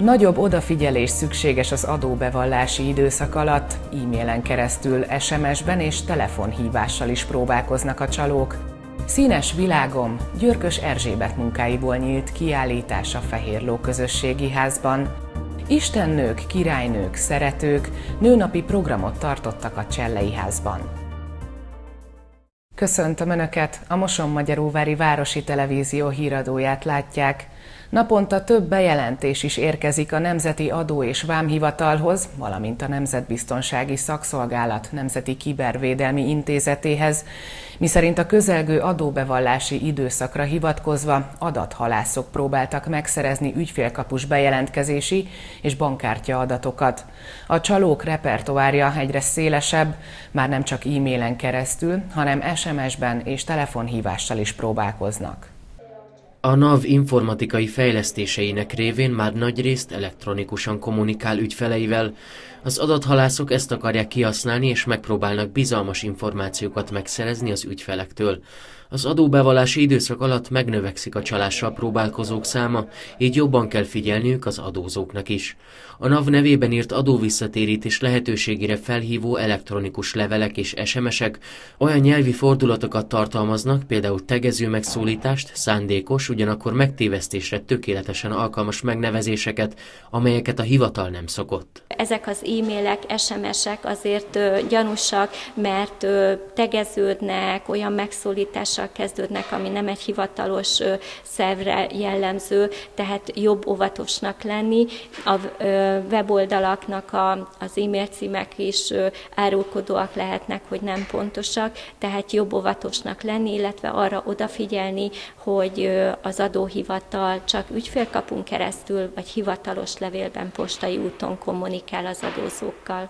Nagyobb odafigyelés szükséges az adóbevallási időszak alatt, e-mailen keresztül, SMS-ben és telefonhívással is próbálkoznak a csalók. Színes világom Györkös Erzsébet munkáiból nyílt kiállítás a Fehérló Közösségi Házban. Istennők, királynők, szeretők nőnapi programot tartottak a Csellei Házban. Köszöntöm Önöket! A Mosonmagyaróvári Városi Televízió híradóját látják. Naponta több bejelentés is érkezik a Nemzeti Adó- és Vámhivatalhoz, valamint a Nemzetbiztonsági Szakszolgálat Nemzeti Kibervédelmi Intézetéhez, miszerint a közelgő adóbevallási időszakra hivatkozva adathalászok próbáltak megszerezni ügyfélkapus bejelentkezési és bankkártya adatokat. A csalók repertoárja egyre szélesebb, már nem csak e-mailen keresztül, hanem SMS-ben és telefonhívással is próbálkoznak. A NAV informatikai fejlesztéseinek révén már nagyrészt elektronikusan kommunikál ügyfeleivel. Az adathalászok ezt akarják kihasználni, és megpróbálnak bizalmas információkat megszerezni az ügyfelektől. Az adóbevallási időszak alatt megnövekszik a csalással próbálkozók száma, így jobban kell figyelniük az adózóknak is. A NAV nevében írt adóvisszatérítés lehetőségére felhívó elektronikus levelek és SMS-ek olyan nyelvi fordulatokat tartalmaznak, például tegező megszólítást, szándékos, ugyanakkor megtévesztésre tökéletesen alkalmas megnevezéseket, amelyeket a hivatal nem szokott. Ezek az e-mailek, SMS-ek azért gyanúsak, mert tegeződnek, olyan megszólítással kezdődnek, ami nem egy hivatalos szervre jellemző, tehát jobb óvatosnak lenni. A weboldalaknak az e-mail címek is árulkodóak lehetnek, hogy nem pontosak, tehát jobb óvatosnak lenni, illetve arra odafigyelni, hogy az adóhivatal csak ügyfélkapun keresztül, vagy hivatalos levélben, postai úton kommunikál az adózókkal.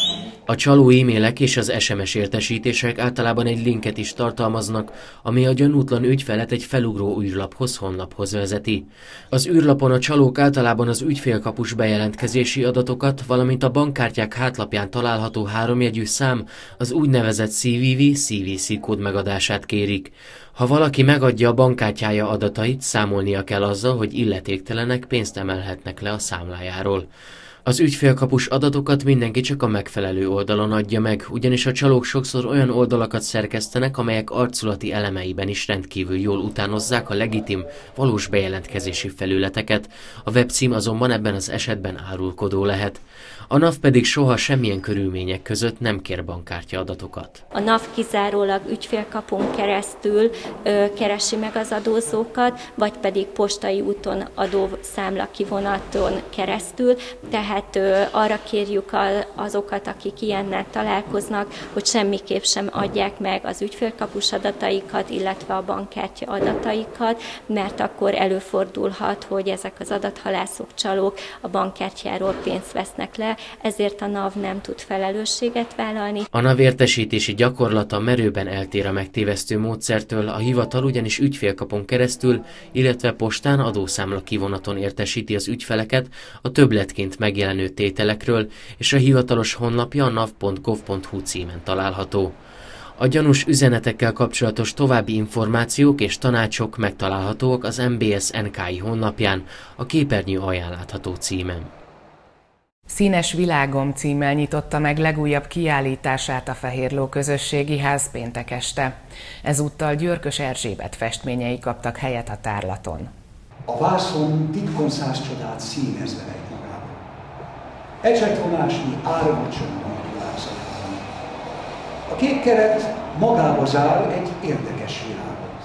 A csaló e-mailek és az SMS értesítések általában egy linket is tartalmaznak, ami a gyanútlan ügyfelet egy felugró űrlaphoz, honlaphoz vezeti. Az űrlapon a csalók általában az ügyfélkapus bejelentkezési adatokat, valamint a bankkártyák hátlapján található háromjegyű szám, az úgynevezett CVV/CVC kód megadását kérik. Ha valaki megadja a bankkártyája adatait, számolnia kell azzal, hogy illetéktelenek pénzt emelhetnek le a számlájáról. Az ügyfélkapus adatokat mindenki csak a megfelelő oldalon adja meg, ugyanis a csalók sokszor olyan oldalakat szerkesztenek, amelyek arculati elemeiben is rendkívül jól utánozzák a legitim, valós bejelentkezési felületeket, a webcím azonban ebben az esetben árulkodó lehet. A NAV pedig soha semmilyen körülmények között nem kér bankkártya adatokat. A NAV kizárólag ügyfélkapun keresztül keresi meg az adózókat, vagy pedig postai úton adószámla kivonaton keresztül, tehát arra kérjük azokat, akik ilyennel találkoznak, hogy semmiképp sem adják meg az ügyfélkapus adataikat, illetve a bankkártya adataikat, mert akkor előfordulhat, hogy ezek az adathalászok, csalók a bankkártyáról pénzt vesznek le, ezért a NAV nem tud felelősséget vállalni. A NAV értesítési gyakorlata merőben eltér a megtévesztő módszertől, a hivatal ugyanis ügyfélkapon keresztül, illetve postán adószámla kivonaton értesíti az ügyfeleket a többletként megjelenő tételekről, és a hivatalos honlapja a nav.gov.hu címen található. A gyanús üzenetekkel kapcsolatos további információk és tanácsok megtalálhatóak az MBS NKI honlapján, a képernyő alján látható címen. Színes világom címmel nyitotta meg legújabb kiállítását a Fehérló Közösségi Ház péntek este. Ezúttal Györkös Erzsébet festményei kaptak helyet a tárlaton. A vászon titkon száz csodát színezve rejt magában. Ecsetvonásnyi árvacsönd a magyarázatban. A kék keret magába zár egy érdekes világot.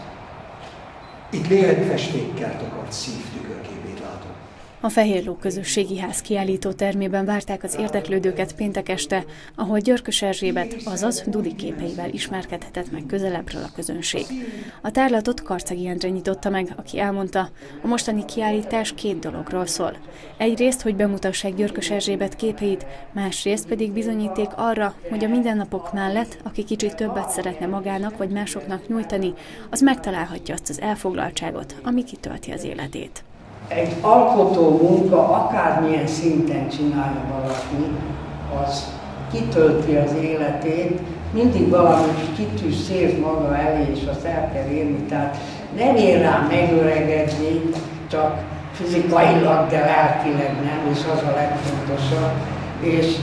Itt lélekfestékkel takart szívtükörképét látom. A Fehérló Közösségi Ház kiállító termében várták az érdeklődőket péntek este, ahol Györkös Erzsébet, azaz Dudi képeivel ismerkedhetett meg közelebbről a közönség. A tárlatot Karcagi Endre nyitotta meg, aki elmondta, a mostani kiállítás két dologról szól. Egyrészt, hogy bemutassák Györkös Erzsébet képeit, másrészt pedig bizonyíték arra, hogy a mindennapok mellett, aki kicsit többet szeretne magának vagy másoknak nyújtani, az megtalálhatja azt az elfoglaltságot, ami kitölti az életét. Egy alkotó munka, akármilyen szinten csinálja valaki, az kitölti az életét, mindig valami kitűz szép maga elé, és azt el kell érni. Tehát nem ér rá megöregedni, csak fizikailag, de lelkileg nem, és az a legfontosabb. És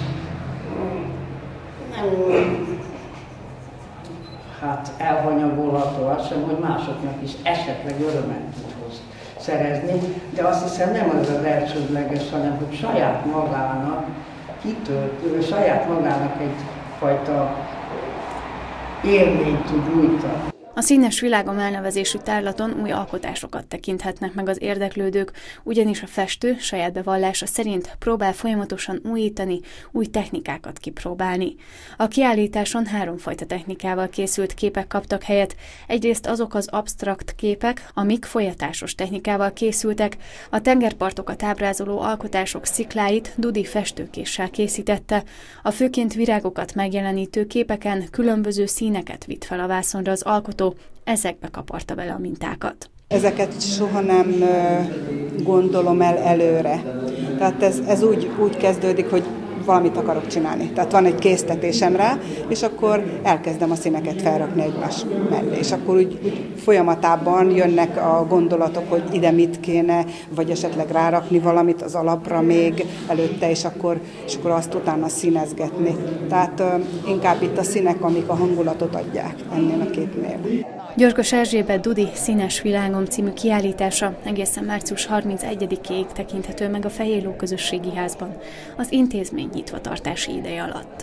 nem, hát elhanyagolható az sem, hogy másoknak is esetleg örömet tud szerezni, de azt hiszem nem az az elsődleges, hanem hogy saját magának kitöltő, saját magának egyfajta élményt tud nyújtani. A Színes Világom elnevezésű tárlaton új alkotásokat tekinthetnek meg az érdeklődők, ugyanis a festő saját bevallása szerint próbál folyamatosan újítani, új technikákat kipróbálni. A kiállításon 3 fajta technikával készült képek kaptak helyet. Egyrészt azok az absztrakt képek, amik folyatásos technikával készültek. A tengerpartokat ábrázoló alkotások szikláit Dudi festőkéssel készítette. A főként virágokat megjelenítő képeken különböző színeket vitt fel a vászonra az alkotó, ezekbe kaparta bele a mintákat. Ezeket soha nem gondolom el előre. Tehát ez úgy kezdődik, hogy valamit akarok csinálni. Tehát van egy késztetésem rá, és akkor elkezdem a színeket felrakni egymás mellé. És akkor úgy folyamatában jönnek a gondolatok, hogy ide mit kéne, vagy esetleg rárakni valamit az alapra még előtte, és akkor azt utána színezgetni. Tehát inkább itt a színek, amik a hangulatot adják ennél a képnél. Györkös Erzsébet Dudi Színes Világom című kiállítása egészen március 31-ig tekinthető meg a Fejéló Közösségi Házban, az intézmény nyitvatartási ideje alatt.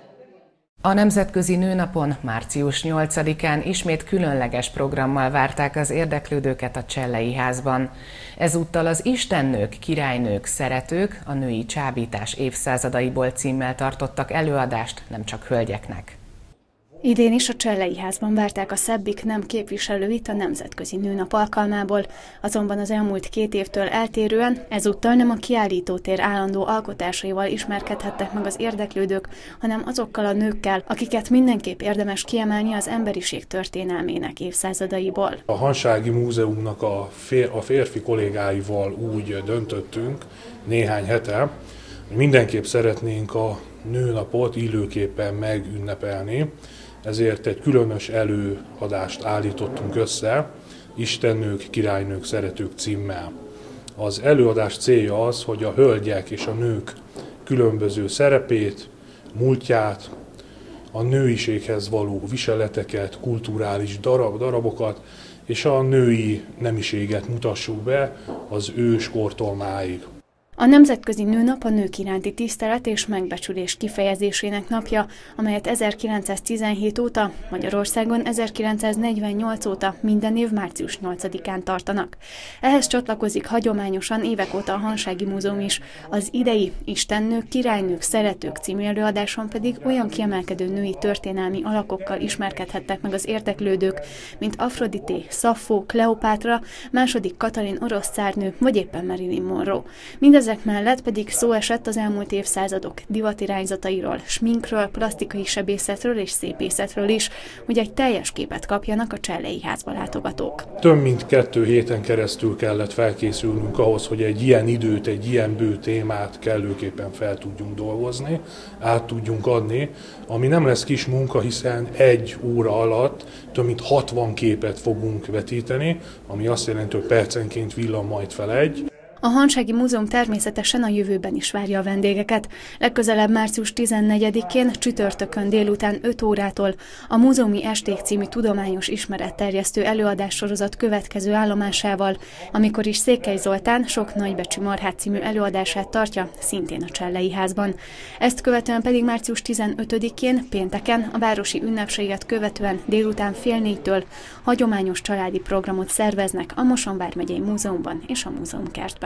A Nemzetközi Nőnapon március 8-án ismét különleges programmal várták az érdeklődőket a Csellei Házban. Ezúttal az Istennők, királynők, szeretők a női csábítás évszázadaiból címmel tartottak előadást nem csak hölgyeknek. Idén is a Csellei Házban várták a Szebbik nem képviselőit a Nemzetközi Nőnap alkalmából, azonban az elmúlt 2 évtől eltérően ezúttal nem a kiállítótér állandó alkotásaival ismerkedhettek meg az érdeklődők, hanem azokkal a nőkkel, akiket mindenképp érdemes kiemelni az emberiség történelmének évszázadaiból. A Hansági Múzeumnak a férfi kollégáival úgy döntöttünk néhány hete, hogy mindenképp szeretnénk a nőnapot illőképpen megünnepelni, ezért egy különös előadást állítottunk össze, Istennők, királynők, szeretők címmel. Az előadás célja az, hogy a hölgyek és a nők különböző szerepét, múltját, a nőiséghez való viseleteket, kulturális darabokat és a női nemiséget mutassuk be az őskortól máig. A Nemzetközi Nőnap a nők iránti tisztelet és megbecsülés kifejezésének napja, amelyet 1917 óta, Magyarországon 1948 óta minden év március 8-án tartanak. Ehhez csatlakozik hagyományosan évek óta a Hansági Múzeum is. Az idei Istennők, királynők, szeretők című előadáson pedig olyan kiemelkedő női történelmi alakokkal ismerkedhettek meg az érdeklődők, mint Afrodité, Szaffó, Kleopátra, II. Katalin orosz cárnő vagy éppen Marilyn Monroe. Mindezek mellett pedig szó esett az elmúlt évszázadok divatirányzatairól, sminkről, plastikai sebészetről és szépészetről is, hogy egy teljes képet kapjanak a Csellei Házba látogatók. Több mint 2 héten keresztül kellett felkészülnünk ahhoz, hogy egy ilyen időt, egy ilyen bő témát kellőképpen fel tudjunk dolgozni, át tudjunk adni, ami nem lesz kis munka, hiszen 1 óra alatt több mint 60 képet fogunk vetíteni, ami azt jelenti, hogy percenként villan majd fel egy. A Hansági Múzeum természetesen a jövőben is várja a vendégeket. Legközelebb március 14-én csütörtökön délután 5 órától a Múzeumi Esték című tudományos ismeretterjesztő előadássorozat következő állomásával, amikor is Székely Zoltán Sok nagybecsű marhát című előadását tartja, szintén a Csellei Házban. Ezt követően pedig március 15-én, pénteken a városi ünnepséget követően délután 3:30-től hagyományos családi programot szerveznek a Mosón vármegyei Múzeumban és a Múzeumkertben.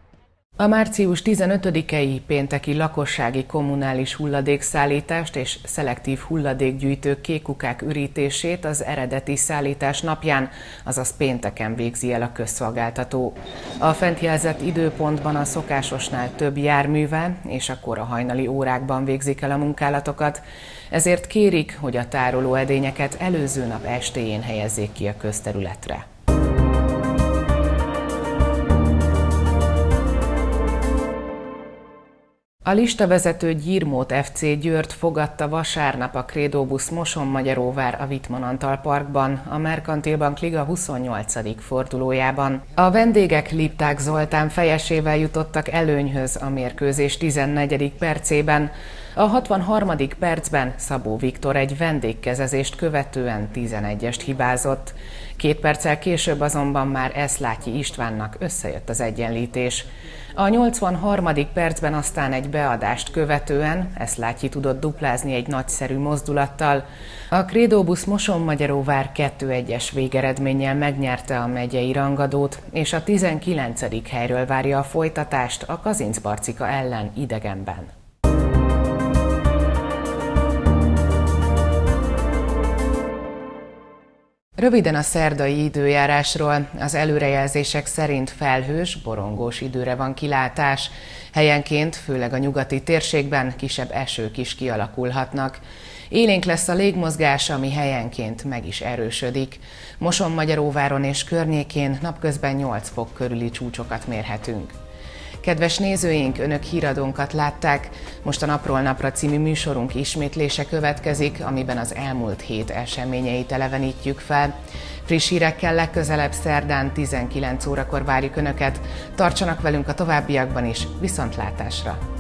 A március 15-i pénteki lakossági kommunális hulladékszállítást és szelektív hulladékgyűjtő kékkukák ürítését az eredeti szállítás napján, azaz pénteken végzi el a közszolgáltató. A fent jelzett időpontban a szokásosnál több járművel és a kora hajnali órákban végzik el a munkálatokat, ezért kérik, hogy a tárolóedényeket előző nap estéjén helyezzék ki a közterületre. A listavezető Gyirmót FC Győrt fogadta vasárnap a Krédóbusz Mosonmagyaróvár a Wittmann-Antal Parkban, a Merkantil Bank Liga 28. fordulójában. A vendégek Lipták Zoltán fejesével jutottak előnyhöz a mérkőzés 14. percében. A 63. percben Szabó Viktor egy vendégkezezést követően 11-est hibázott. 2 perccel később azonban már Eszlátyi Istvánnak összejött az egyenlítés. A 83. percben aztán egy beadást követően Eszlátyi tudott duplázni egy nagyszerű mozdulattal. A Krédóbusz Mosonmagyaróvár 2-1-es végeredménnyel megnyerte a megyei rangadót, és a 19. helyről várja a folytatást a Kazincbarcika ellen idegenben. Röviden a szerdai időjárásról. Az előrejelzések szerint felhős, borongós időre van kilátás. Helyenként, főleg a nyugati térségben kisebb esők is kialakulhatnak. Élénk lesz a légmozgás, ami helyenként meg is erősödik. Mosonmagyaróváron és környékén napközben 8 fok körüli csúcsokat mérhetünk. Kedves nézőink, Önök híradónkat látták. Most a Napról Napra című műsorunk ismétlése következik, amiben az elmúlt hét eseményeit elevenítjük fel. Friss hírekkel legközelebb szerdán 19 órakor várjuk Önöket. Tartsanak velünk a továbbiakban is, viszontlátásra!